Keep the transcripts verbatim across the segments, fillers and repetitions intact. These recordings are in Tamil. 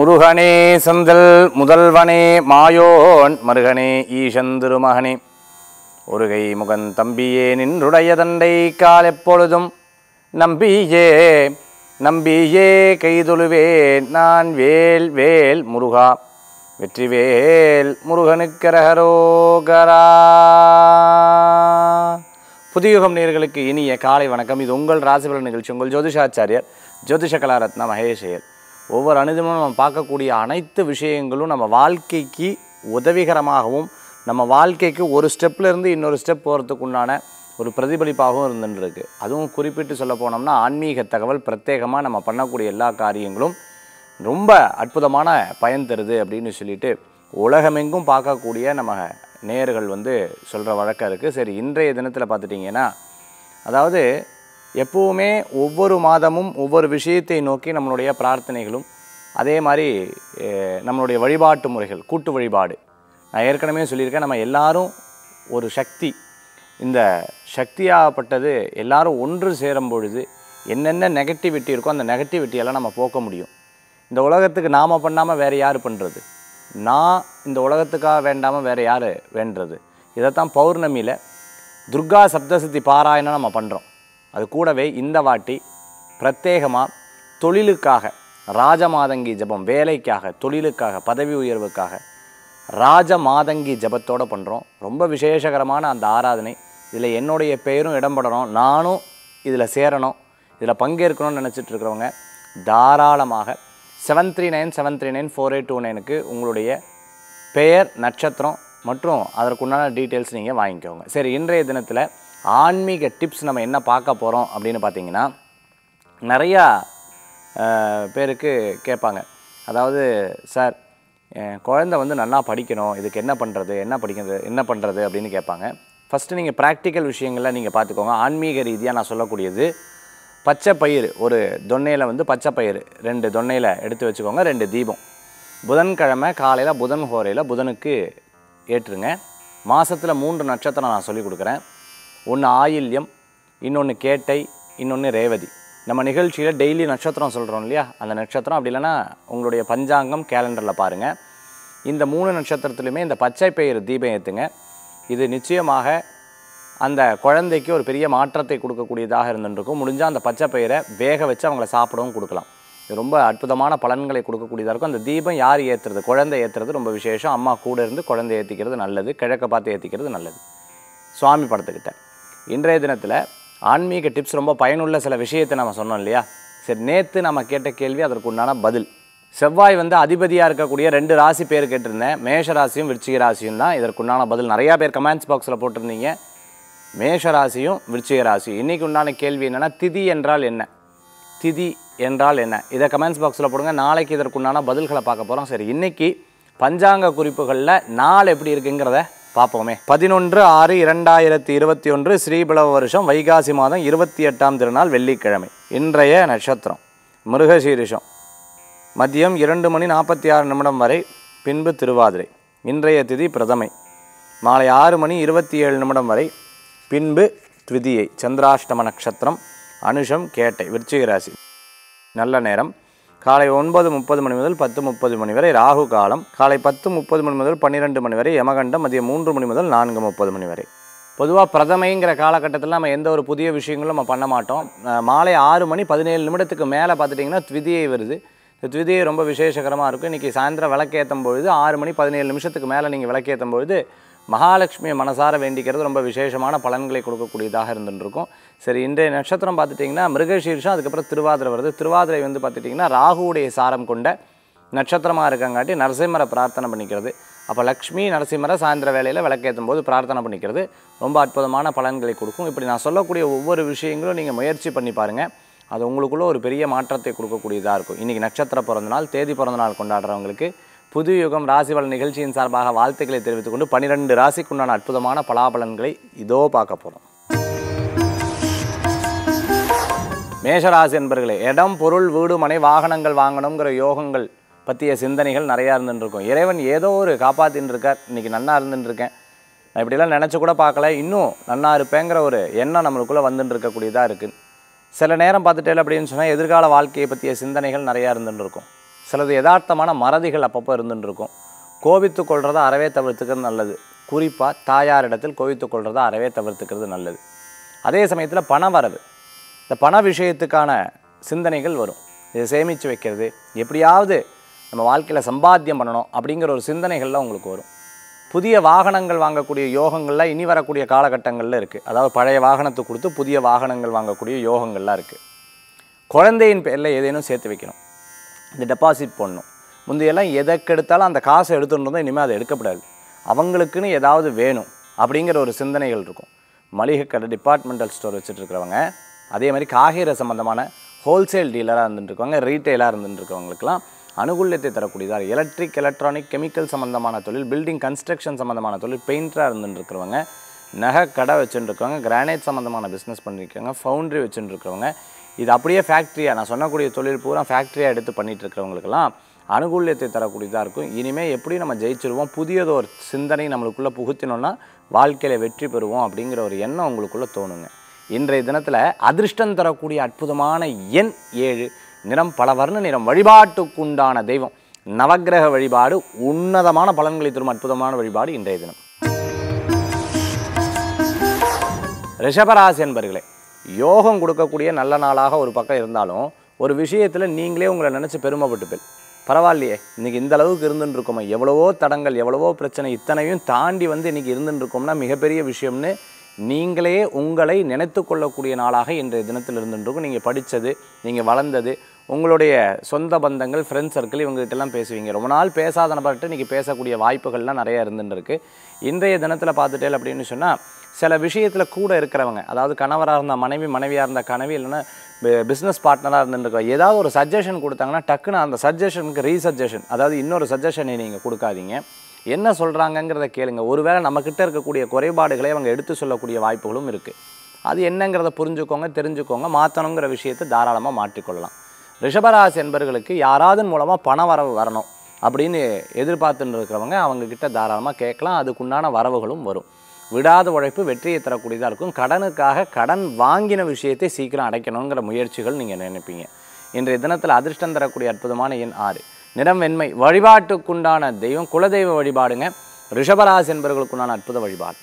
முருகனே செந்தில் முதல்வனே மாயோன் மருகனே ஈசன் திருமகனே ஒருகை முகன் தம்பியே நின்றுடைய தண்டை கால் எப்பொழுதும் நம்பியே நம்பியே கைதொழுவே நான் வேல் வேல் முருகா வெற்றிவேல் முருகனுக்கரகரோகரா. புதியுகம் நேயர்களுக்கு இனிய காலை வணக்கம். இது உங்கள் ராசிபலன் நிகழ்ச்சி. உங்கள் ஜோதிஷாச்சாரியர் ஜோதிஷ கலாரத்னா மகேஷையர். ஒவ்வொரு அனுதினமும் நம்ம பார்க்கக்கூடிய அனைத்து விஷயங்களும் நம்ம வாழ்க்கைக்கு உதவிகரமாகவும் நம்ம வாழ்க்கைக்கு ஒரு ஸ்டெப்லேருந்து இன்னொரு ஸ்டெப் போகிறதுக்கு உண்டான ஒரு பிரதிபலிப்பாகவும் இருந்துருக்கு. அதுவும் குறிப்பிட்டு சொல்ல போனோம்னா ஆன்மீக தகவல் பிரத்யேகமாக நம்ம பண்ணக்கூடிய எல்லா காரியங்களும் ரொம்ப அற்புதமான பயன் தருது அப்படின்னு சொல்லிட்டு உலகமெங்கும் பார்க்கக்கூடிய நம்ம நேயர்கள் வந்து சொல்கிற வழக்கம் இருக்குது. சரி, இன்றைய தினத்தில் பார்த்துட்டிங்கன்னா, அதாவது எப்போவுமே ஒவ்வொரு மாதமும் ஒவ்வொரு விஷயத்தை நோக்கி நம்மளுடைய பிரார்த்தனைகளும் அதே மாதிரி நம்மளுடைய வழிபாட்டு முறைகள் கூட்டு வழிபாடு. நான் ஏற்கனவே சொல்லியிருக்கேன், நம்ம எல்லாரும் ஒரு சக்தி. இந்த சக்தியாகப்பட்டது எல்லாரும் ஒன்று சேரும் பொழுது என்னென்ன நெகட்டிவிட்டி இருக்கோ அந்த நெகட்டிவிட்டியெல்லாம் நம்ம போக்க முடியும். இந்த உலகத்துக்கு நாம் பண்ணாமல் வேறு யார் பண்ணுறது? நான் இந்த உலகத்துக்காக வேண்டாமல் வேறு யார் வேண்டுறது? இதைத்தான் பௌர்ணமியில் துர்கா சப்தசதி பாராயணம் நம்ம பண்ணுறோம். அது கூடவே இந்த வாட்டி பிரத்யேகமாக தொழிலுக்காக ராஜமாதங்கி ஜபம், வேலைக்காக தொழிலுக்காக பதவி உயர்வுக்காக ராஜமாதங்கி ஜபத்தோடு பண்ணுறோம். ரொம்ப விசேஷகரமான அந்த ஆராதனை. இதில் என்னுடைய பெயரும் இடம்படணும், நானும் இதில் சேரணும், இதில் பங்கேற்கணும்னு நினச்சிட்டு இருக்கிறவங்க தாராளமாக seven three nine seven three nine four eight two நைனுக்கு உங்களுடைய பெயர் நட்சத்திரம் மற்றும் அதற்குண்டான டீட்டெயில்ஸ் நீங்கள் வாங்கிக்கோங்க. சரி, இன்றைய தினத்தில் ஆன்மீக டிப்ஸ் நம்ம என்ன பார்க்க போகிறோம் அப்படின்னு பார்த்தீங்கன்னா, நிறையா பேருக்கு கேட்பாங்க. அதாவது, சார் குழந்தை வந்து நல்லா படிக்கணும், இதுக்கு என்ன பண்ணுறது என்ன படிக்கிறது என்ன பண்ணுறது அப்படின்னு கேட்பாங்க. ஃபஸ்ட்டு நீங்கள் ப்ராக்டிக்கல் விஷயங்களில் நீங்கள் பார்த்துக்கோங்க. ஆன்மீக ரீதியாக நான் சொல்லக்கூடியது, பச்சை பயிர் ஒரு தொன்னையில் வந்து பச்சை பயிர் ரெண்டு தொன்னையில் எடுத்து வச்சுக்கோங்க. ரெண்டு தீபம் புதன்கிழமை காலையில் புதன் ஹோரையில் புதனுக்கு ஏற்றுங்க. மாதத்தில் மூன்று நட்சத்திரம் நான் சொல்லிக் கொடுக்குறேன். ஒன்று ஆயில்யம், இன்னொன்று கேட்டை, இன்னொன்று ரேவதி. நம்ம நிகழ்ச்சியில் டெய்லி நட்சத்திரம் சொல்கிறோம் இல்லையா, அந்த நட்சத்திரம் அப்படி இல்லைன்னா உங்களுடைய பஞ்சாங்கம் கேலண்டரில் பாருங்கள். இந்த மூணு நட்சத்திரத்துலையுமே இந்த பச்சை பயிர் தீபம் ஏற்றுங்க. இது நிச்சயமாக அந்த குழந்தைக்கு ஒரு பெரிய மாற்றத்தை கொடுக்கக்கூடியதாக இருந்துருக்கும். முடிஞ்சால் அந்த பச்சை பயிரை வேக வச்சு அவங்கள சாப்பிடவும் கொடுக்கலாம். இது ரொம்ப அற்புதமான பலன்களை கொடுக்கக்கூடியதாக இருக்கும். அந்த தீபம் யார் ஏற்றுறது? குழந்தை ஏற்றுறது ரொம்ப விசேஷம். அம்மா கூட இருந்து குழந்தை ஏற்றிக்கிறது நல்லது, கிழக்க பார்த்து ஏற்றிக்கிறது நல்லது. சுவாமி படத்துக்கிட்ட இன்றைய தினத்தில் ஆன்மீக டிப்ஸ், ரொம்ப பயனுள்ள சில விஷயத்தை நம்ம சொன்னோம் இல்லையா. சரி, நேற்று நம்ம கேட்ட கேள்வி, அதற்கு உண்டான பதில். செவ்வாய் வந்து அதிபதியாக இருக்கக்கூடிய ரெண்டு ராசி பேர் கேட்டிருந்தேன். மேஷ ராசியும் விருச்சிக ராசியும் தான் இதற்குண்டான பதில். நிறையா பேர் கமெண்ட்ஸ் பாக்ஸில் போட்டிருந்தீங்க மேஷ ராசியும் விருச்சிக ராசியும். இன்றைக்கி உண்டான கேள்வி என்னென்னா, திதி என்றால் என்ன? திதி என்றால் என்ன? இதை கமெண்ட்ஸ் பாக்ஸில் போடுங்க. நாளைக்கு இதற்குண்டான பதில்களை பார்க்க போகிறோம். சரி, இன்றைக்கி பஞ்சாங்க குறிப்புகளில் நாள் எப்படி இருக்குங்கிறத பார்ப்போமே. பதினொன்று ஆறு இரண்டாயிரத்தி இருபத்தி ஒன்று ஸ்ரீபிளவ வருஷம் வைகாசி மாதம் இருபத்தி எட்டாம் திருநாள் வெள்ளிக்கிழமை. இன்றைய நட்சத்திரம் மிருகசீரிஷம். மதியம் இரண்டு மணி நாற்பத்தி ஆறு நிமிடம் வரை, பின்பு திருவாதிரை. இன்றைய திதி பிரதமை. மாலை ஆறு மணி இருபத்தி ஏழு நிமிடம் வரை, பின்பு த்விதியை. சந்திராஷ்டம நட்சத்திரம் அனுஷம் கேட்டை விருச்சிக ராசி. நல்ல நேரம் காலை ஒன்பது முப்பது மணி முதல் பத்து முப்பது மணி வரை. ராகு காலம் காலை பத்து முப்பது மணி முதல் பன்னிரெண்டு மணி வரை. யமகண்டம் மதியம் மூன்று மணி முதல் நான்கு முப்பது மணி வரை. பொதுவாக பிரதமைங்கிற காலகட்டத்தில் நம்ம எந்த ஒரு புதிய விஷயங்களும் நம்ம பண்ண மாட்டோம். மாலை ஆறு மணி பதினேழு நிமிடத்துக்கு மேலே பார்த்துட்டிங்கன்னா த்விதியை வருது. இந்த த்விதியை ரொம்ப விசேஷகரமாக இருக்கும். இன்றைக்கி சாயந்தரம் விளக்கேற்றும் பொழுது ஆறு மணி பதினேழு நிமிஷத்துக்கு மேலே நீங்கள் விளக்கேற்றும் பொழுது மகாலட்சுமியை மனசார வேண்டிக்கிறது ரொம்ப விசேஷமான பலன்களை கொடுக்கக்கூடியதாக இருந்துருக்கும். சரி, இன்றைய நட்சத்திரம் பார்த்துட்டிங்கன்னா மிருகசீரிஷம், அதுக்கப்புறம் திருவாதிரை வருது. திருவாதிரை வந்து பார்த்துட்டிங்கன்னா ராகுவுடைய சாரம் கொண்ட நட்சத்திரமாக இருக்கங்காட்டி நரசிம்மரை பிரார்த்தனை பண்ணிக்கிறது. அப்போ லக்ஷ்மி நரசிம்மரை சாயந்தர வேளையில் விளக்கேற்றும் போது பிரார்த்தனை பண்ணிக்கிறது ரொம்ப அற்புதமான பலன்களை கொடுக்கும். இப்படி நான் சொல்லக்கூடிய ஒவ்வொரு விஷயங்களும் நீங்கள் முயற்சி பண்ணி பாருங்கள். அது உங்களுக்குள்ளே ஒரு பெரிய மாற்றத்தை கொடுக்கக்கூடியதாக இருக்கும். இன்றைக்கி நட்சத்திர பிறந்தநாள், தேதி பிறந்தநாள் கொண்டாடுறவங்களுக்கு புது யுகம் ராசிபலன் நிகழ்ச்சியின் சார்பாக வாழ்த்துக்களை தெரிவித்துக் கொண்டு பன்னிரெண்டு ராசிக்குண்டான அற்புதமான பலாபலன்களை இதோ பார்க்க போகிறோம். மேஷராசி என்பர்களே, இடம் பொருள் வீடு மனை வாகனங்கள் வாங்கணுங்கிற யோகங்கள் பற்றிய சிந்தனைகள் நிறையா இருந்துருக்கும். இறைவன் ஏதோ ஒரு காப்பாற்றின்னு இருக்கார். இன்றைக்கி நன்னா இருந்துட்டுருக்கேன், நான் இப்படிலாம் நினச்சி கூட பார்க்கல, இன்னும் நன்னா இருப்பேங்கிற ஒரு எண்ணம் நம்மளுக்குள்ளே வந்துட்டு இருக்கக்கூடியதாக இருக்குது. சில நேரம் பார்த்துட்டே அப்படின்னு சொன்னால் எதிர்கால வாழ்க்கையை பற்றிய சிந்தனைகள் நிறையா இருந்துட்டு இருக்கும். சிலது யதார்த்தமான மறதிகள் அப்பப்போ இருந்துட்டு இருக்கும். கோபித்து கொள்றதை அறவே தவிர்த்துக்கிறது நல்லது. குறிப்பாக தாயாரிடத்தில் கோபித்து கொள்றதை அறவே தவிர்த்துக்கிறது நல்லது. அதே சமயத்தில் பண வரவு, இந்த பண விஷயத்துக்கான சிந்தனைகள் வரும். இதை சேமித்து வைக்கிறது, எப்படியாவது நம்ம வாழ்க்கையில் சம்பாத்தியம் பண்ணணும் அப்படிங்கிற ஒரு சிந்தனைகள்லாம் உங்களுக்கு வரும். புதிய வாகனங்கள் வாங்கக்கூடிய யோகங்கள்லாம் இனி வரக்கூடிய காலகட்டங்களில் இருக்குது. அதாவது பழைய வாகனத்தை கொடுத்து புதிய வாகனங்கள் வாங்கக்கூடிய யோகங்கள்லாம் இருக்குது. குழந்தையின் பேரில் ஏதேனும் சேர்த்து வைக்கணும், இந்த டெபாசிட் பண்ணணும். முந்தையெல்லாம் எதற்கெடுத்தாலும் அந்த காசை எடுத்துகிட்டு இருந்தால் இனிமேல் அதை எடுக்கப்படாது, அவங்களுக்குன்னு ஏதாவது வேணும் அப்படிங்கிற ஒரு சிந்தனைகள் இருக்கும். மளிகை கடை, டிபார்ட்மெண்டல் ஸ்டோர் வச்சுட்ருக்கிறவங்க, அதே மாதிரி காய்கறி சம்மந்தமான ஹோல்சேல் டீலராக இருந்துட்டுருக்கவங்க, ரீட்டெயிலாக இருந்துட்டுருக்கவங்களுக்குலாம் அனுகூல்யத்தை தரக்கூடியதாக. எலக்ட்ரிக், எலக்ட்ரானிக், கெமிக்கல் சம்மந்தமான தொழில், பில்டிங் கன்ஸ்ட்ரக்ஷன் சம்மந்தமான தொழில், பெயிண்டராக இருந்துட்டுருக்கிறவங்க, நகை கடை வச்சுட்டுருக்கவங்க, கிரானைட் சம்மந்தமான பிஸ்னஸ் பண்ணியிருக்கவங்க, ஃபவுண்ட்ரி வச்சுட்டுருக்கிறவங்க, இது அப்படியே ஃபேக்ட்ரியாக நான் சொன்னக்கூடிய தொழில் பூரா ஃபேக்ட்ரியாக எடுத்து பண்ணிகிட்டு இருக்கிறவங்களுக்கெல்லாம் அனுகூல்யத்தை தரக்கூடியதாக இருக்கும். இனிமேல் எப்படி நம்ம ஜெயிச்சிருவோம், புதியதொரு சிந்தனை நம்மளுக்குள்ளே புகுத்தினோன்னா வாழ்க்கையில் வெற்றி பெறுவோம் அப்படிங்கிற ஒரு எண்ணம் உங்களுக்குள்ளே தோணுங்க. இன்றைய தினத்தில் அதிர்ஷ்டம் தரக்கூடிய அற்புதமான எண் ஏழு, நிறம் பல வர்ண நிறம். வழிபாட்டுக்குண்டான தெய்வம் நவக்கிரக வழிபாடு, உன்னதமான பலன்களை தரும் அற்புதமான வழிபாடு இன்றைய தினம். ரிஷபராசி என்பர்களே, யோகம் கொடுக்கக்கூடிய நல்ல நாளாக ஒரு பக்கம் இருந்தாலும் ஒரு விஷயத்தில் நீங்களே உங்களை நினச்சி பெருமைப்பட்டு போய் பரவாயில்லையே இன்றைக்கி இந்த அளவுக்கு இருந்துட்டு இருக்கோமா, எவ்வளவோ தடங்கள், எவ்வளவோ பிரச்சனை, இத்தனையும் தாண்டி வந்து இன்றைக்கி இருந்துட்டு இருக்கோம்னா மிகப்பெரிய விஷயம்னு நீங்களே உங்களை நினைத்து கொள்ளக்கூடிய நாளாக இன்றைய தினத்தில் இருந்துருக்கும். நீங்கள் படித்தது, நீங்கள் வளர்ந்தது, உங்களுடைய சொந்த பந்தங்கள், ஃப்ரெண்ட்ஸ் சர்க்கிள், இவங்ககிட்டலாம் பேசுவீங்க. ரொம்ப நாள் பேசாத நபர்கிட்ட இன்றைக்கி பேசக்கூடிய வாய்ப்புகள்லாம் நிறையா இருந்துருக்கு. இன்றைய தினத்தில் பார்த்துட்டேன் அப்படின்னு சொன்னால் சில விஷயத்தில் கூட இருக்கிறவங்க, அதாவது கணவராக இருந்தால் மனைவி, மனைவியாக இருந்தால் கனவி, இல்லைன்னா பிஸ்னஸ் பார்ட்னராக இருந்துருக்க ஏதாவது ஒரு சஜஷன் கொடுத்தாங்கன்னா டக்குன்னு அந்த சஜஷனுக்கு ரீசஜஷன், அதாவது இன்னொரு சஜஷனை நீங்கள் கொடுக்காதீங்க, என்ன சொல்கிறாங்கங்கிறத கேளுங்க. ஒருவேளை நம்மக்கிட்ட இருக்கக்கூடிய குறைபாடுகளை அவங்க எடுத்து சொல்லக்கூடிய வாய்ப்புகளும் இருக்குது. அது என்னங்கிறத புரிஞ்சுக்கோங்க, தெரிஞ்சுக்கோங்க. மாற்றணுங்கிற விஷயத்தை தாராளமாக மாற்றிக்கொள்ளலாம். ரிஷபராசி என்பவர்களுக்கு யாராவது மூலமாக பண வரவு வரணும் அப்படின்னு எதிர்பார்த்துன்னு இருக்கிறவங்க அவங்கக்கிட்ட தாராளமாக கேட்கலாம். அதுக்குண்டான வரவுகளும் வரும். விடாத உழைப்பு வெற்றியை தரக்கூடியதாக இருக்கும். கடனுக்காக கடன் வாங்கின விஷயத்தை சீக்கிரம் அடைக்கணுங்கிற முயற்சிகள் நீங்கள் நினைப்பீங்க. இன்றைய தினத்தில் அதிர்ஷ்டம் தரக்கூடிய அற்புதமான எண் ஆறு, நிறம் வெண்மை. வழிபாட்டுக்குண்டான தெய்வம் குலதெய்வ வழிபாடுங்க. ரிஷபராசி என்பவர்களுக்குண்டான அற்புத வழிபாடு.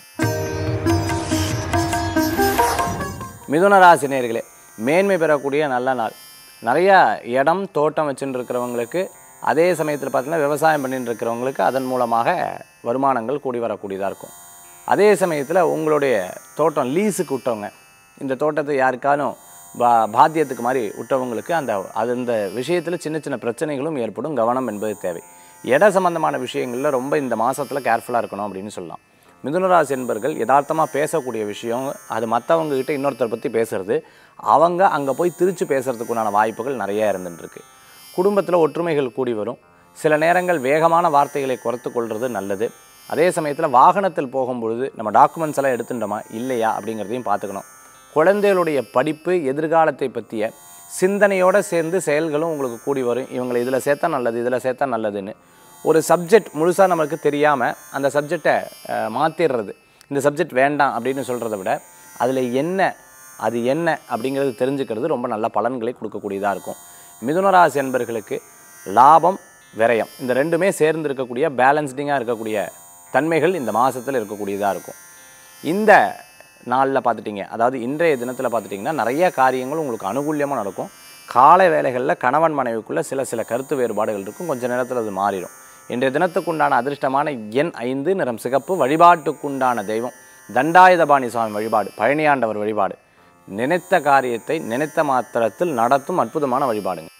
மிதுன ராசி நேயர்களே, மேன்மை பெறக்கூடிய நல்ல நாள். நிறையா இடம் தோட்டம் வச்சுட்டு இருக்கிறவங்களுக்கு, அதே சமயத்தில் பார்த்திங்கன்னா விவசாயம் பண்ணிட்டு இருக்கிறவங்களுக்கு அதன் மூலமாக வருமானங்கள் கூடி வரக்கூடியதாக இருக்கும். அதே சமயத்தில் உங்களுடைய தோட்டம் லீஸுக்கு விட்டவங்க, இந்த தோட்டத்தை யாருக்கானும் பா பாத்தியத்துக்கு மாதிரி விட்டவங்களுக்கு அந்த அது இந்த விஷயத்தில் சின்ன சின்ன பிரச்சனைகளும் ஏற்படும். கவனம் என்பது தேவை. இட சம்பந்தமான விஷயங்களில் ரொம்ப இந்த மாதத்தில் கேர்ஃபுல்லாக இருக்கணும் அப்படின்னு சொல்லலாம். மிதுனராசி என்பர்கள் யதார்த்தமாக பேசக்கூடிய விஷயம், அது மற்றவங்ககிட்ட இன்னொருத்தரை பற்றி பேசுகிறது, அவங்க அங்கே போய் திருச்சி பேசுகிறதுக்குண்டான வாய்ப்புகள் நிறையா இருந்துட்டுருக்கு. குடும்பத்தில் ஒற்றுமைகள் கூடி வரும். சில நேரங்கள் வேகமான வார்த்தைகளை குறைத்து கொள்வது நல்லது. அதே சமயத்தில் வாகனத்தில் போகும்பொழுது நம்ம டாக்குமெண்ட்ஸ் எல்லாம் எடுத்துட்டோமா இல்லையா அப்படிங்கிறதையும் பார்த்துக்கணும். குழந்தைகளுடைய படிப்பு, எதிர்காலத்தை பற்றிய சிந்தனையோடு சேர்ந்து செயல்களும் உங்களுக்கு கூடி வரும். இவங்களை இதில் சேர்த்தா நல்லது, இதில் சேர்த்தா நல்லதுன்னு ஒரு சப்ஜெக்ட் முழுசாக நமக்கு தெரியாமல் அந்த சப்ஜெக்டை மாற்றிடுறது, இந்த சப்ஜெக்ட் வேண்டாம் அப்படின்னு சொல்கிறத விட அதில் என்ன, அது என்ன அப்படிங்கிறது தெரிஞ்சுக்கிறது ரொம்ப நல்ல பலன்களை கொடுக்கக்கூடியதாக இருக்கும். மிதுனராசி என்பர்களுக்கு லாபம், விரயம் இந்த ரெண்டுமே சேர்ந்து இருக்கக்கூடிய பேலன்ஸ்டிங்காக இருக்கக்கூடிய தன்மைகள் இந்த மாதத்தில் இருக்கக்கூடியதாக இருக்கும். இந்த நாளில் பார்த்துட்டிங்க, அதாவது இன்றைய தினத்தில் பார்த்துட்டிங்கன்னா நிறைய காரியங்கள் உங்களுக்கு அனுகூல்யமாக நடக்கும். காலை வேளைகளில் கணவன் மனைவிக்குள்ளே சில சில கருத்து வேறுபாடுகள் இருக்கும், கொஞ்சம் நேரத்தில் அது மாறிடும். இன்றைய தினத்துக்குண்டான அதிர்ஷ்டமான எண் ஐந்து, நிறம் சிகப்பு. வழிபாட்டுக்குண்டான தெய்வம் தண்டாயுதபாணி சுவாமி வழிபாடு, பழனியாண்டவர் வழிபாடு. நினைத்த காரியத்தை நினைத்த மாத்திரத்தில் நடத்தும் அற்புதமான வழிபாடுங்க.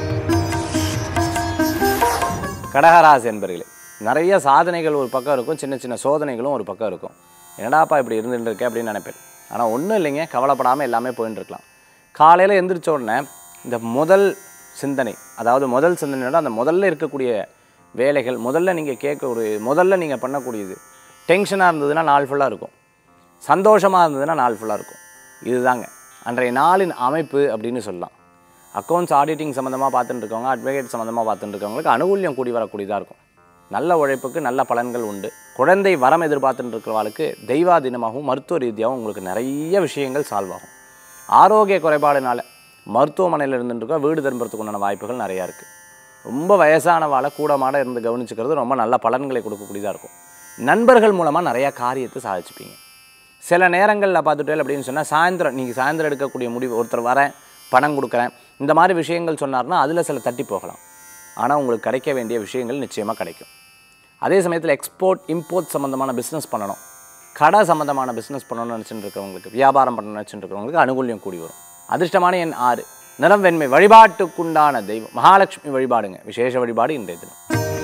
கடகராசி என்பர்களே, நிறைய சாதனைகள் ஒரு பக்கம் இருக்கும், சின்ன சின்ன சோதனைகளும் ஒரு பக்கம் இருக்கும். என்னடாப்பா இப்படி இருந்துட்டு இருக்கேன் அப்படின்னு நினைப்பேன். ஆனால் ஒன்றும் இல்லைங்க, கவலைப்படாமல் எல்லாமே போயின்னு இருக்கலாம். காலையில் எழுந்திரிச்ச உடனே இந்த முதல் சிந்தனை, அதாவது முதல் சிந்தனையோட அந்த முதல்ல இருக்கக்கூடிய வேலைகள், முதல்ல நீங்கள் கேட்கக்கூடிய, முதல்ல நீங்கள் பண்ணக்கூடியது, டென்ஷனாக இருந்ததுன்னா நாள் ஃபுல்லாக இருக்கும், சந்தோஷமாக இருந்ததுன்னா நாள் ஃபுல்லாக இருக்கும். இதுதாங்க அன்றைய நாளின் அமைப்பு அப்படின்னு சொல்லலாம். அக்கௌண்ட்ஸ் ஆடிட்டிங் சம்மந்தமாக பார்த்துட்டு இருக்கவங்க, அட்வொகேட் சம்மந்தமாக பார்த்துட்டு இருக்கவங்களுக்கு அனுகூல்யம் கூடி வரக்கூடியதாக இருக்கும். நல்ல உழைப்புக்கு நல்ல பலன்கள் உண்டு. குழந்தை வரம் எதிர்பார்த்துட்டு இருக்கிறவங்களுக்கு தெய்வாதீனமாகவும் மருத்துவ ரீதியாகவும் உங்களுக்கு நிறைய விஷயங்கள் சால்வ் ஆகும். ஆரோக்கிய குறைபாடுனால மருத்துவமனையில் இருந்துட்டு வீடு திரும்புறதுக்கு உண்டான வாய்ப்புகள் நிறையா இருக்குது. ரொம்ப வயசானவாளை கூடமாட இருந்து கவனிச்சுக்கிறது ரொம்ப நல்ல பலன்களை கொடுக்கக்கூடியதாக இருக்கும். நண்பர்கள் மூலமாக நிறையா காரியத்தை சாதிச்சுப்பீங்க. சில நேரங்களில் பார்த்துட்டே அப்படின்னு சொன்னால் சாயந்தரம் நீங்கள் சாயந்தரம் எடுக்கக்கூடிய முடிவு, ஒருத்தர் வரேன் பணம் கொடுக்குறேன் இந்த மாதிரி விஷயங்கள் சொன்னார்னா அதில் சில தட்டி போகலாம். ஆனால் உங்களுக்கு கிடைக்க வேண்டிய விஷயங்கள் நிச்சயமாக கிடைக்கும். அதே சமயத்தில் எக்ஸ்போர்ட் இம்போர்ட் சம்மந்தமான பிஸ்னஸ் பண்ணணும், கடை சம்மந்தமான பிஸ்னஸ் பண்ணணும்னு நினச்சிட்டு இருக்கிறவங்களுக்கு, வியாபாரம் பண்ணணும்னு நினச்சிட்டு இருக்கிறவங்களுக்கு அனுகூல்யம் கூடி வரும். அதிர்ஷ்டமான எண் ஆறு, நிறம் வெண்மை. வழிபாட்டுக்குண்டான தெய்வம் மகாலட்சுமி வழிபாடுங்க. விசேஷ வழிபாடு இன்றைய தினம்.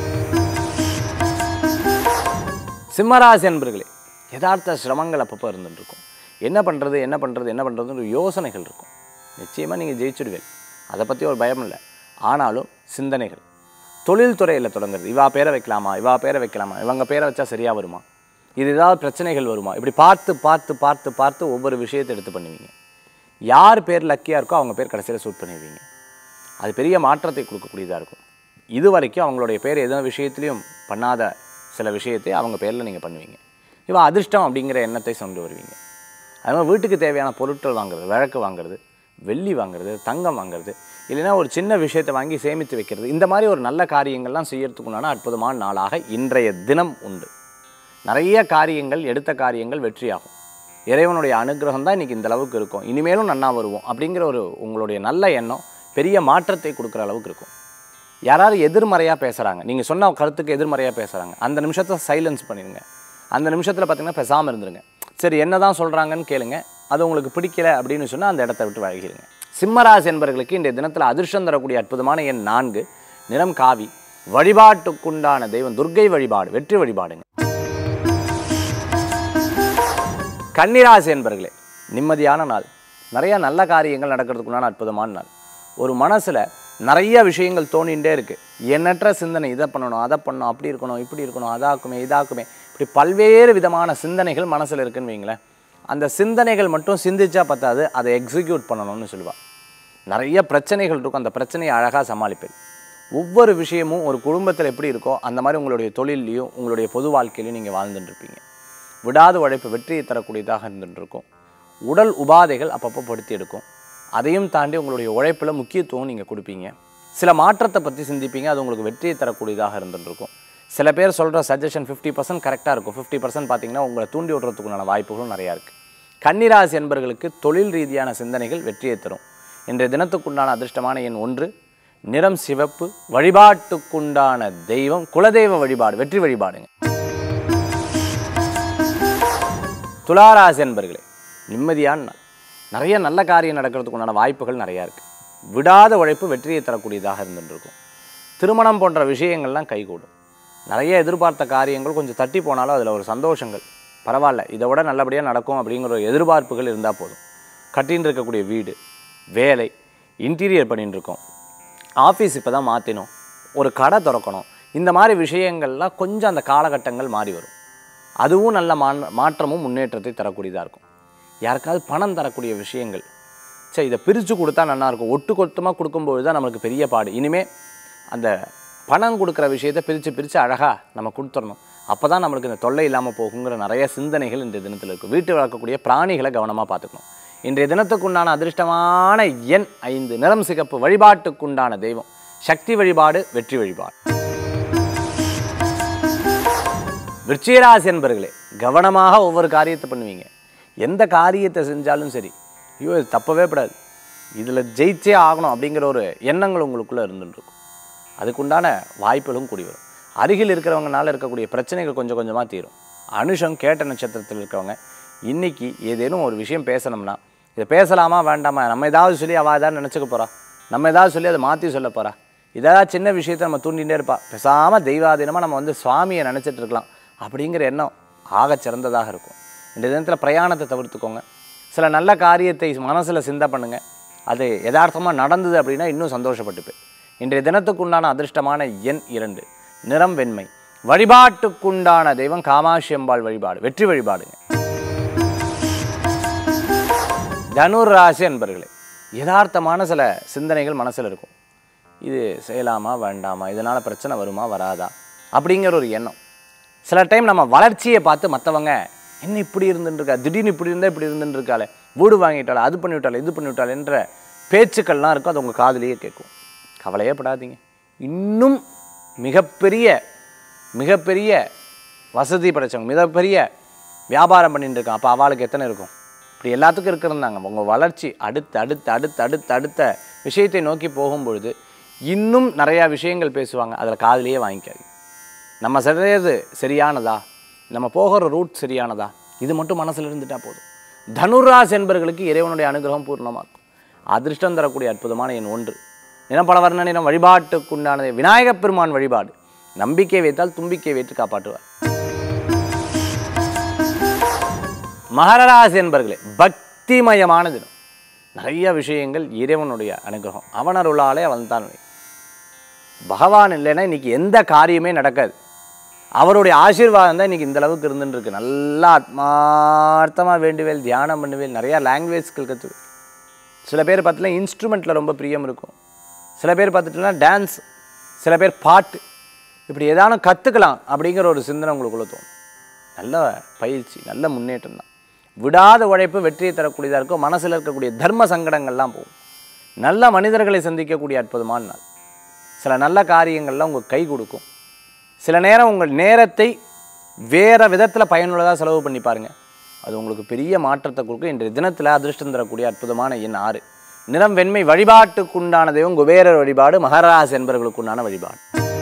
சிம்மராசி என்பர்களே, யதார்த்த சிரமங்கள் அப்பப்போ இருந்துட்டுருக்கும். என்ன பண்ணுறது என்ன பண்ணுறது என்ன பண்ணுறதுன்னு யோசனைகள் இருக்கும். நிச்சயமாக நீங்கள் ஜெயிச்சுடுவேன், அதை பற்றி ஒரு பயம் இல்லை. ஆனாலும் சிந்தனைகள், தொழில் துறையில் தொடங்குறது, இவா பேரை வைக்கலாமா இவா பேரை வைக்கலாமா இவங்க பேரை வச்சா சரியாக வருமா, இது ஏதாவது பிரச்சனைகள் வருமா, இப்படி பார்த்து பார்த்து பார்த்து பார்த்து ஒவ்வொரு விஷயத்தை எடுத்து பண்ணுவீங்க. யார் பேர் லக்கியாக இருக்கோ அவங்க பேர் கடைசியில் சூட் பண்ணிடுவீங்க. அது பெரிய மாற்றத்தை கொடுக்கக்கூடியதாக இருக்கும். இது வரைக்கும் அவங்களுடைய பேர் எதோ விஷயத்துலையும் பண்ணாத சில விஷயத்தை அவங்க பேரில் நீங்கள் பண்ணுவீங்க. இவா அதிர்ஷ்டம் அப்படிங்கிற எண்ணத்தை கொண்டு வருவீங்க. அதுமாதிரி வீட்டுக்கு தேவையான பொருட்கள் வாங்குறது, விளக்கு வாங்குறது, வெள்ளி வாங்குறது, தங்கம் வாங்குறது, இல்லைன்னா ஒரு சின்ன விஷயத்தை வாங்கி சேமித்து வைக்கிறது, இந்த மாதிரி ஒரு நல்ல காரியங்கள்லாம் செய்யறதுக்குண்டான அற்புதமான நாளாக இன்றைய தினம் உண்டு. நிறைய காரியங்கள், எடுத்த காரியங்கள் வெற்றியாகும். இறைவனுடைய அனுகிரகம் தான் இன்றைக்கி இந்த அளவுக்கு இருக்கும், இனிமேலும் நன்னா வருவோம் அப்படிங்கிற ஒரு உங்களுடைய நல்ல எண்ணம் பெரிய மாற்றத்தை கொடுக்குற அளவுக்கு இருக்கும். யாராவது எதிர்மறையாக பேசுகிறாங்க, நீங்கள் சொன்ன கருத்துக்கு எதிர்மறையாக பேசுகிறாங்க, அந்த நிமிஷத்தை சைலன்ஸ் பண்ணிடுங்க. அந்த நிமிஷத்தில் பார்த்திங்கன்னா பேசாமல் இருந்துருங்க. சரி என்ன தான் சொல்கிறாங்கன்னு கேளுங்க. அது உங்களுக்கு பிடிக்கல அப்படின்னு சொன்னால் அந்த இடத்த விட்டு வழங்கிடுங்க. சிம்மராசி என்பவர்களுக்கு இன்றைய தினத்தில் அதிர்ஷ்டம் தரக்கூடிய அற்புதமான எண் நான்கு, நிறம் காவி. வழிபாட்டுக்குண்டான தெய்வம் துர்க்கை வழிபாடு, வெற்றி வழிபாடுங்க. கன்னிராசி என்பவர்களே, நிம்மதியான நாள், நிறையா நல்ல காரியங்கள் நடக்கிறதுக்குண்டான அற்புதமான நாள். ஒரு மனசில் நிறைய விஷயங்கள் தோணிகிட்டே இருக்குது. எண்ணற்ற சிந்தனை, இதை பண்ணணும் அதை பண்ணணும், அப்படி இருக்கணும் இப்படி இருக்கணும், அதாக்குமே இதாக்குமே, இப்படி பல்வேறு விதமான சிந்தனைகள் மனசில் இருக்குன்னு வைங்களேன். அந்த சிந்தனைகள் மட்டும் சிந்திச்சா பத்தாது, அதை எக்ஸிக்யூட் பண்ணணும்னு சொல்லுவாள். நிறைய பிரச்சனைகள் இருக்கும், அந்த பிரச்சனையை அழகாக சமாளிப்பேன். ஒவ்வொரு விஷயமும் ஒரு குடும்பத்தில் எப்படி இருக்கோ அந்த மாதிரி உங்களுடைய தொழிலையும் உங்களுடைய பொது வாழ்க்கையிலையும் நீங்கள் வாழ்ந்துட்டுருப்பீங்க. விடாத உழைப்பு வெற்றியை தரக்கூடியதாக இருந்துகிட்ருக்கும். உடல் உபாதைகள் அப்பப்போ படுத்தி எடுக்கும். அதையும் தாண்டி உங்களுடைய உழைப்பில் முக்கியத்துவம் நீங்கள் கொடுப்பீங்க. சில மாற்றத்தை பற்றி சிந்திப்பீங்க, அது உங்களுக்கு வெற்றியை தரக்கூடியதாக இருந்துகிட்ருக்கும். சில பேர் சொல்கிற சஜஷன் ஃபிஃப்டி பர்சன்ட் கரெக்டாக இருக்கும், ஃபிஃப்டி பர்சன்ட் பார்த்திங்கன்னா உங்களை தூண்டி விடுறதுக்குண்டான வாய்ப்புகளும் நிறையா இருக்குது. கன்னிராசி என்பவர்களுக்கு தொழில் ரீதியான சிந்தனைகள் வெற்றியை தரும். இன்றைய தினத்துக்குண்டான அதிர்ஷ்டமான எண் ஒன்று, நிறம் சிவப்பு. வழிபாட்டுக்குண்டான தெய்வம் குலதெய்வ வழிபாடு, வெற்றி வழிபாடுங்க. துளாராசி என்பவர்களே, நிம்மதியான நாள், நிறைய நல்ல காரியம் நடக்கிறதுக்குண்டான வாய்ப்புகள் நிறையா இருக்குது. விடாத உழைப்பு வெற்றியை தரக்கூடியதாக இருந்துருக்கும். திருமணம் போன்ற விஷயங்கள்லாம் கைகூடும். நிறைய எதிர்பார்த்த காரியங்கள் கொஞ்சம் தட்டி போனாலும் அதில் ஒரு சந்தோஷங்கள், பரவாயில்ல இதை விட நல்லபடியாக நடக்கும் அப்படிங்கிற ஒரு எதிர்பார்ப்புகள் இருந்தால் போதும். கட்டின்னு இருக்கக்கூடிய வீடு, வேலை, இன்டீரியர் பண்ணின்னு இருக்கோம், ஆஃபீஸ் இப்போ தான் மாற்றினோம், ஒரு கடை திறக்கணும், இந்த மாதிரி விஷயங்கள்லாம் கொஞ்சம் அந்த காலகட்டங்கள் மாறி வரும். அதுவும் நல்ல மா மாற்றமும் முன்னேற்றத்தை தரக்கூடியதாக இருக்கும். யாருக்காவது பணம் தரக்கூடிய விஷயங்கள், சரி இதை பிரித்து கொடுத்தா நல்லாயிருக்கும், ஒட்டு கொத்தமாக கொடுக்கும்போது தான் நம்மளுக்கு பெரிய பாடு. இனிமேல் அந்த பணம் கொடுக்குற விஷயத்தை பிரித்து பிரித்து அழகாக நம்ம கொடுத்துடணும், அப்போ தான் நம்மளுக்கு இந்த தொல்லை இல்லாமல் போகுங்கிற நிறைய சிந்தனைகள் இன்றைய தினத்தில் இருக்கும். வீட்டு வளர்க்கக்கூடிய பிராணிகளை கவனமாக பார்த்துக்கணும். இன்றைய தினத்துக்குண்டான அதிர்ஷ்டமான எண் ஐந்து, நிறம் சிகப்பு. வழிபாட்டுக்குண்டான தெய்வம் சக்தி வழிபாடு, வெற்றி வழிபாடு. விருச்சிகராசி என்பவர்களே, கவனமாக ஒவ்வொரு காரியத்தை பண்ணுவீங்க. எந்த காரியத்தை செஞ்சாலும் சரி, ஐயோ இது தப்பவே படாது, இதில் ஜெயிச்சே ஆகணும் அப்படிங்கிற ஒரு எண்ணங்கள் உங்களுக்குள்ளே இருந்துருக்கும். அதுக்குண்டான வாய்ப்புகளும் கூடி வரும். அருகில் இருக்கிறவங்கனால இருக்கக்கூடிய பிரச்சனைகள் கொஞ்சம் கொஞ்சமாக தீரும். அனுஷம் கேட்ட நட்சத்திரத்தில் இருக்கிறவங்க இன்றைக்கி ஏதேனும் ஒரு விஷயம் பேசணும்னா இதை பேசலாமா வேண்டாமா, நம்ம ஏதாவது சொல்லி அவள் ஏதாவது நினச்சிக்க போகிறா, நம்ம ஏதாவது சொல்லி அதை மாற்றி சொல்ல போகிறா, இதெல்லாம் சின்ன விஷயத்தை நம்ம தூண்டிகிட்டே இருப்பா. பேசாமல் தெய்வாதீனமாக நம்ம வந்து சுவாமியை நினச்சிட்டு இருக்கலாம் அப்படிங்கிற எண்ணம் ஆக சிறந்ததாக இருக்கும். இந்த தினத்தில் பிரயாணத்தை தவிர்த்துக்கோங்க. சில நல்ல காரியத்தை மனசில் சிந்தை பண்ணுங்கள். அது யதார்த்தமாக நடந்தது அப்படின்னா இன்னும் சந்தோஷப்பட்டுப்பேன். இன்றைய தினத்துக்குண்டான அதிர்ஷ்டமான எண் இரண்டு, நிறம் வெண்மை. வழிபாட்டுக்குண்டான தெய்வம் காமாட்சி அம்பாள் வழிபாடு, வெற்றி வழிபாடுங்க. தனுர் ராசி என்பர்களே, யதார்த்தமான சில சிந்தனைகள் மனசில் இருக்கும். இது செய்யலாமா வேண்டாமா, இதனால் பிரச்சனை வருமா வராதா அப்படிங்கிற ஒரு எண்ணம். சில டைம் நம்ம வளர்ச்சியை பார்த்து மற்றவங்க என்ன இப்படி இருந்துருக்கா, திடீர்னு இப்படி இருந்தால் இப்படி இருந்துருக்காளே, வீடு வாங்கிட்டாலே, அது பண்ணிவிட்டாலே, இது பண்ணிவிட்டாலே என்ற பேச்சுக்கள்லாம் இருக்கும். அது உங்கள் காதுலேயே கேட்கும். கவலையே படாதீங்க, இன்னும் மிகப்பெரிய மிகப்பெரிய வசதி படைச்சவங்க, மிகப்பெரிய வியாபாரம் பண்ணிட்டு இருக்கான். அப்போ அவளுக்கு எத்தனை இருக்கும்? இப்படி எல்லாத்துக்கும் இருக்கிறந்தாங்க. உங்கள் வளர்ச்சி அடுத்து அடுத்து அடுத்து அடுத்து அடுத்த விஷயத்தை நோக்கி போகும்பொழுது இன்னும் நிறையா விஷயங்கள் பேசுவாங்க. அதில் காதிலேயே வாங்கிக்காது. நம்ம செய்கிறது சரியானதா, நம்ம போகிற ரூட் சரியானதா, இது மட்டும் மனசில் இருந்துட்டால் போதும். தனுராசி என்பவர்களுக்கு இறைவனுடைய அனுகிரகம் பூர்ணமாக இருக்கும். அதிர்ஷ்டம் தரக்கூடிய அற்புதமான எண் ஒன்று. நிறம் பல வர்ண நிறம். வழிபாட்டுக்குண்டானது விநாயகப் பெருமான் வழிபாடு. நம்பிக்கை வைத்தால் தும்பிக்கை வைத்து காப்பாற்றுவார். மகர ராசி என்பவர்களே, பக்திமயமான தினம். நிறைய விஷயங்கள் இறைவனுடைய அனுகிரகம். அவன் அருளாலே அவன் தான். பகவான் இல்லைன்னா இன்னைக்கு எந்த காரியமே நடக்காது. அவருடைய ஆசீர்வாதம் தான் இன்றைக்கி இந்த அளவுக்கு இருந்துட்டு இருக்கு. நல்லா ஆத்மார்த்தமாக வேண்டுவேல், தியானம் பண்ணுவேல், நிறையா லாங்குவேஜ்கள் கற்றுக்கு. சில பேர் பார்த்துலாம் இன்ஸ்ட்ருமெண்ட்டில் ரொம்ப பிரியம் இருக்கும். சில பேர் பார்த்துட்டுனா டான்ஸ், சில பேர் பாட்டு, இப்படி ஏதானும் கற்றுக்கலாம் அப்படிங்கிற ஒரு சிந்தனை உங்களுக்குள்ள தோணும். நல்ல பயிற்சி, நல்ல முன்னேற்றம் தான். விடாத உழைப்பு வெற்றியை தரக்கூடியதாக இருக்கும். மனசில் இருக்கக்கூடிய தர்ம சங்கடங்கள்லாம் போகும். நல்ல மனிதர்களை சந்திக்கக்கூடிய அற்புதமான நாள். சில நல்ல காரியங்கள்லாம் உங்களுக்கு கை கொடுக்கும். சில நேரம் உங்கள் நேரத்தை வேறு விதத்தில் பயனுள்ளதாக செலவு பண்ணி பாருங்கள். அது உங்களுக்கு பெரிய மாற்றத்தை கொடுக்கும். இன்றைய தினத்தில் அதிர்ஷ்டம் தரக்கூடிய அற்புதமான எண் ஆறு. நிறம் வெண்மை. வழிபாட்டுக்குண்டான தெய்வம் குபேரர் வழிபாடு. மகராசி என்பவர்களுக்குண்டான வழிபாடு.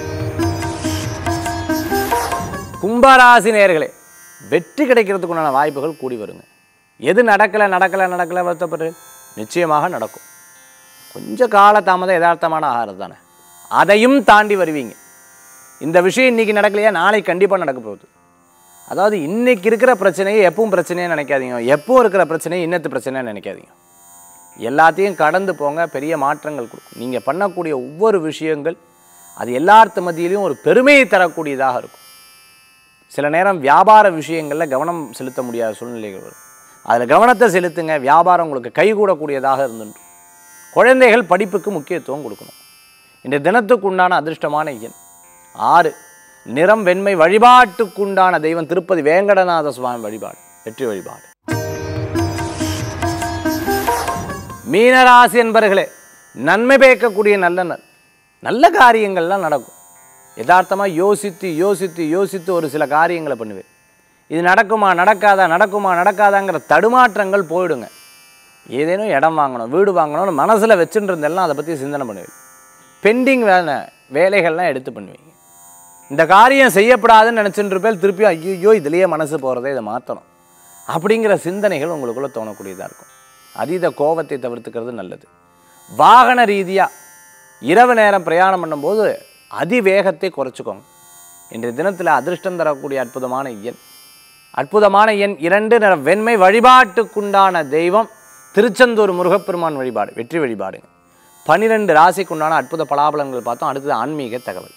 கும்பராசி நேயர்களே, வெற்றி கிடைக்கிறதுக்குண்டான வாய்ப்புகள் கூடி வருங்க. எது நடக்கலை நடக்கலை நடக்கலை வருத்தப்படுறது நிச்சயமாக நடக்கும். கொஞ்சம் கால தாமதம் யதார்த்தமான ஆகிறது தானே, அதையும் தாண்டி வருவீங்க. இந்த விஷயம் இன்றைக்கி நடக்கலையா, நாளைக்கு கண்டிப்பாக நடக்க போகுது. அதாவது இன்றைக்கி இருக்கிற பிரச்சனையை எப்பவும் பிரச்சனையாக நினைக்காதீங்க. எப்போ இருக்கிற பிரச்சனையை இன்னத்து பிரச்சனையாக நினைக்காதீங்க. எல்லாத்தையும் கடந்து போங்க. பெரிய மாற்றங்கள் கொடுக்கும். நீங்கள் பண்ணக்கூடிய ஒவ்வொரு விஷயங்கள் அது எல்லார்த்த மத்தியிலையும் ஒரு பெருமையை தரக்கூடியதாக இருக்கும். சில நேரம் வியாபார விஷயங்களில் கவனம் செலுத்த முடியாத சூழ்நிலைகள் வரும். அதில் கவனத்தை செலுத்துங்க. வியாபாரம் உங்களுக்கு கைகூடக்கூடியதாக இருந்துட்டு. குழந்தைகள் படிப்புக்கு முக்கியத்துவம் கொடுக்கணும். இந்த தினத்துக்கு உண்டான அதிர்ஷ்டமான எண் ஆறு. நிறம் வெண்மை. வழிபாட்டுக்குண்டான தெய்வம் திருப்பதி வேங்கடநாத சுவாமி வழிபாடு. வெற்றி வழிபாடு. மீனராசி என்பவர்களே, நன்மை பயக்கக்கூடிய நல்ல நாள். நல்ல காரியங்கள்லாம் நடக்கும். யதார்த்தமாக யோசித்து யோசித்து யோசித்து ஒரு சில காரியங்களை பண்ணுவேன். இது நடக்குமா நடக்காதா நடக்குமா நடக்காதாங்கிற தடுமாற்றங்கள் போயிடுங்க. ஏதேனும் இடம் வாங்கணும், வீடு வாங்கணும்னு மனசில் வச்சுட்டு இருந்தெல்லாம் அதை பற்றி சிந்தனை பண்ணுவேன். பெண்டிங் வேலை வேலைகள்லாம் எடுத்து பண்ணுவீங்க. இந்த காரியம் செய்யப்படாதுன்னு நினச்சிட்டு இருப்பேன். திருப்பியும் ஐயோ இதுலேயே மனசு போகிறதே, இதை மாற்றணும் அப்படிங்கிற சிந்தனைகள் உங்களுக்குள்ளே தோணக்கூடியதாக இருக்கும். அதீத கோபத்தை தவிர்த்துக்கிறது நல்லது. வாகன ரீதியாக இரவு நேரம் பிரயாணம் பண்ணும்போது அதிவேகத்தை குறைச்சிக்கோங்க. இன்றைய தினத்தில் அதிர்ஷ்டம் தரக்கூடிய அற்புதமான எண் அற்புதமான எண் இரண்டு. நிற வெண்மை. வழிபாட்டுக்குண்டான தெய்வம் திருச்செந்தூர் முருகப்பெருமான் வழிபாடு. வெற்றி வழிபாடுங்க. பனிரெண்டு ராசிக்குண்டான அற்புத பலாபலங்கள் பார்த்தோம். அடுத்தது ஆன்மீக தகவல்.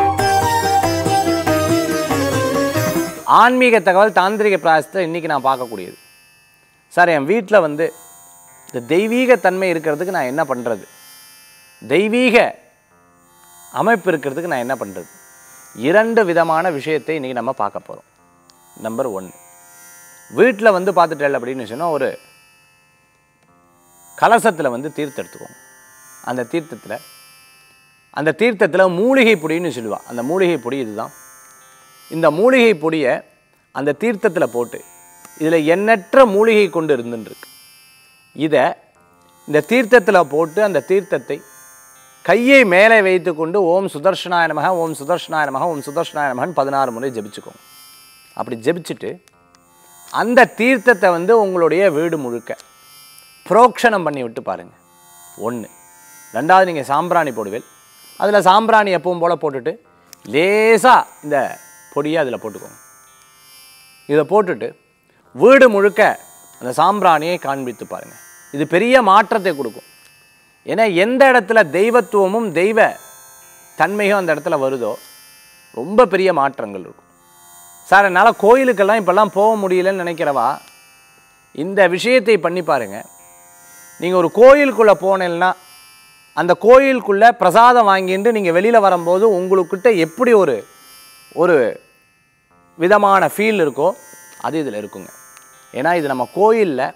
ஆன்மீக தகவல் தாந்திரிக பிராயசத்தில் இன்றைக்கி நான் பார்க்கக்கூடியது. சார், என் வீட்டில் வந்து இந்த தெய்வீக தன்மை இருக்கிறதுக்கு நான் என்ன பண்ணுறது, தெய்வீக அமைப்பு இருக்கிறதுக்கு நான் என்ன பண்ணுறது? இரண்டு விதமான விஷயத்தை இன்றைக்கி நம்ம பார்க்க போகிறோம். நம்பர் ஒன்று, வீட்டில் வந்து பார்த்துட்டேன் அப்படின்னு சொன்னால் ஒரு கலசத்தில் வந்து தீர்த்தம் எடுத்துக்கோங்க. அந்த தீர்த்தத்தில் அந்த தீர்த்தத்தில் மூலிகை பொடின்னு சொல்லுவாள். அந்த மூலிகை பொடி இதுதான். இந்த மூலிகை பொடியை அந்த தீர்த்தத்தில் போட்டு, இதில் எண்ணற்ற மூலிகை கொண்டு இருந்துருக்கு. இதை இந்த தீர்த்தத்தில் போட்டு அந்த தீர்த்தத்தை கையை மேலே வைத்து கொண்டு ஓம் சுதர்ஷனாய நமக, ஓம் சுதர்ஷனாய நமக, ஓம் சுதர்ஷனாய நமகன்னு பதினாறு முறை ஜெபிச்சுக்கோங்க. அப்படி ஜெபிச்சுட்டு அந்த தீர்த்தத்தை வந்து உங்களுடைய வீடு முழுக்க புரோக்ஷணம் பண்ணி விட்டு பாருங்கள். ஒன்று. ரெண்டாவது, நீங்கள் சாம்பிராணி போடுவேல். அதில் சாம்பிராணி எப்பவும் போல் போட்டுட்டு லேசாக இந்த பொடியை அதில் போட்டுக்கோங்க. இதை போட்டுட்டு வீடு முழுக்க அந்த சாம்பிராணியை காண்பித்து பாருங்கள். இது பெரிய மாற்றத்தை கொடுக்கும். ஏன்னா எந்த இடத்துல தெய்வத்துவமும் தெய்வ தன்மையும் அந்த இடத்துல வருதோ ரொம்ப பெரிய மாற்றங்கள் இருக்கும். சார், என்னால் கோயிலுக்கெல்லாம் இப்போல்லாம் போக முடியலன்னு நினைக்கிறவா இந்த விஷயத்தை பண்ணி பாருங்கள். நீங்கள் ஒரு கோயிலுக்குள்ளே போனேன்னா அந்த கோயிலுக்குள்ளே பிரசாதம் வாங்கிட்டு நீங்கள் வெளியில் வரும்போது உங்களுக்கிட்ட எப்படி ஒரு ஒரு விதமான ஃபீல் இருக்கோ அது இதில் இருக்குங்க. ஏன்னா இது நம்ம கோயிலில்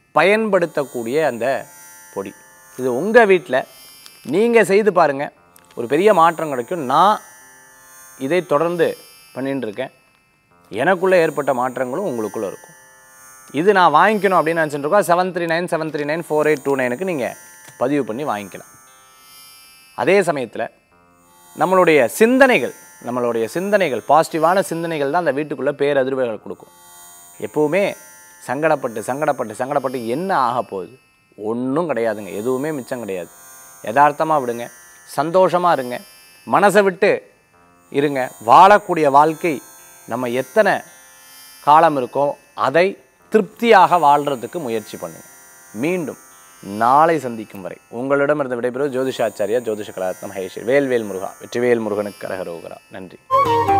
பயன்படுத்தக்கூடிய அந்த பொடி. இது உங்கள் வீட்டில் நீங்கள் செய்து பாருங்கள். ஒரு பெரிய மாற்றம் கிடைக்கும். நான் இதை தொடர்ந்து பண்ணிட்டு இருக்கேன். எனக்குள்ளே ஏற்பட்ட மாற்றங்களும் உங்களுக்குள்ளே இருக்கும். இது நான் வாங்கிக்கணும் அப்படின்னு நினச்சிட்டு இருக்கோம். Seven three nine seven three nine four eight two நைனுக்கு நீங்கள் பதிவு பண்ணி வாங்கிக்கலாம். அதே சமயத்தில் நம்மளுடைய சிந்தனைகள் நம்மளுடைய சிந்தனைகள் பாசிட்டிவான சிந்தனைகள் தான் அந்த வீட்டுக்குள்ளே பேரதிர்வுகள் கொடுக்கும். எப்போவுமே சங்கடப்பட்டு சங்கடப்பட்டு சங்கடப்பட்டு என்ன ஆக போகுது? ஒன்றும் கிடையாதுங்க. எதுவுமே மிச்சம் கிடையாது. யதார்த்தமாக விடுங்க, சந்தோஷமாக இருங்க, மனசை விட்டு இருங்க. வாழக்கூடிய வாழ்க்கை நம்ம எத்தனை காலம் இருக்கோ அதை திருப்தியாக வாழ்கிறதுக்கு முயற்சி பண்ணுங்க. மீண்டும் நாளை சந்திக்கும் வரை உங்களிடமிருந்து விடைபெறுவது ஜோதிஷாச்சாரியா ஜோதிஷ கலாரத்ன மகேஷ். வேல்வேல் முருகா. வெற்றிவேல் முருகனுக்கு கரகரோகரா. நன்றி.